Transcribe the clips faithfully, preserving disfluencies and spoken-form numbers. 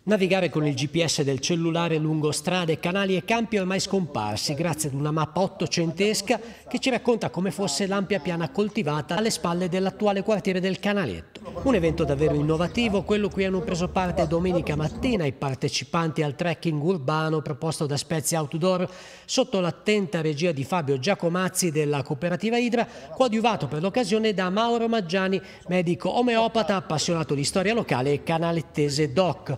Navigare con il G P S del cellulare lungo strade, canali e campi ormai scomparsi grazie ad una mappa ottocentesca che ci racconta come fosse l'ampia piana coltivata alle spalle dell'attuale quartiere del Canaletto. Un evento davvero innovativo, quello cui hanno preso parte domenica mattina i partecipanti al trekking urbano proposto da Spezia Outdoor sotto l'attenta regia di Fabio Giacomazzi della cooperativa Idra, coadiuvato per l'occasione da Mauro Maggiani, medico omeopata appassionato di storia locale e canalettese doc.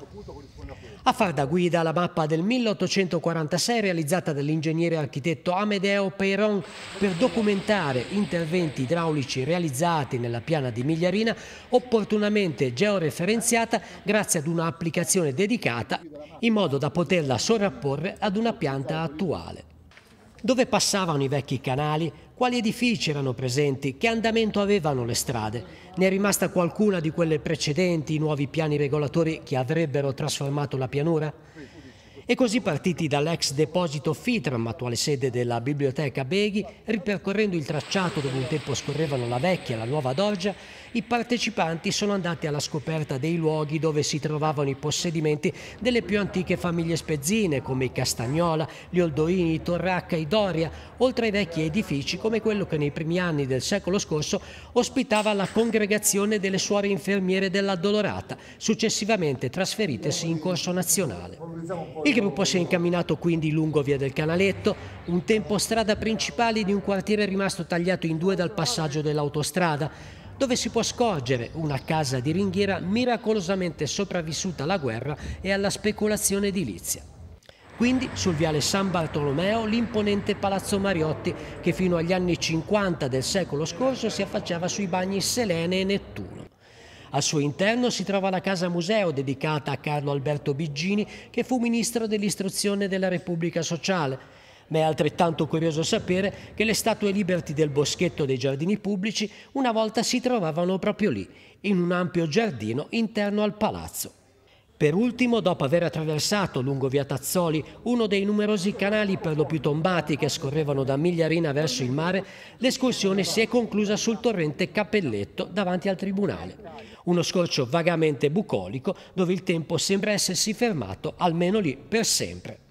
A far da guida la mappa del milleottocentoquarantasei realizzata dall'ingegnere architetto Amedeo Peyron per documentare interventi idraulici realizzati nella piana di Migliarina, opportunamente georeferenziata grazie ad un'applicazione dedicata in modo da poterla sovrapporre ad una pianta attuale. Dove passavano i vecchi canali? Quali edifici erano presenti? Che andamento avevano le strade? Ne è rimasta qualcuna di quelle precedenti, i nuovi piani regolatori che avrebbero trasformato la pianura? E così, partiti dall'ex deposito Fitram, attuale sede della biblioteca Beghi, ripercorrendo il tracciato dove un tempo scorrevano la vecchia e la nuova Dorgia, i partecipanti sono andati alla scoperta dei luoghi dove si trovavano i possedimenti delle più antiche famiglie spezzine, come i Castagnola, gli Oldoini, i Torracca, i Doria, oltre ai vecchi edifici come quello che nei primi anni del secolo scorso ospitava la congregazione delle suore infermiere dell'Addolorata, successivamente trasferitesi in Corso Nazionale. Il gruppo si è incamminato quindi lungo via del Canaletto, un tempo strada principale di un quartiere rimasto tagliato in due dal passaggio dell'autostrada, dove si può scorgere una casa di ringhiera miracolosamente sopravvissuta alla guerra e alla speculazione edilizia. Quindi sul viale San Bartolomeo l'imponente Palazzo Mariotti che fino agli anni cinquanta del secolo scorso si affacciava sui bagni Selene e Nettuno. Al suo interno si trova la casa museo dedicata a Carlo Alberto Biggini, che fu ministro dell'istruzione della Repubblica Sociale. Ma è altrettanto curioso sapere che le statue Liberty del Boschetto dei Giardini Pubblici una volta si trovavano proprio lì, in un ampio giardino interno al palazzo. Per ultimo, dopo aver attraversato lungo via Tazzoli uno dei numerosi canali per lo più tombati che scorrevano da Migliarina verso il mare, l'escursione si è conclusa sul torrente Capelletto davanti al tribunale. Uno scorcio vagamente bucolico dove il tempo sembra essersi fermato, almeno lì, per sempre.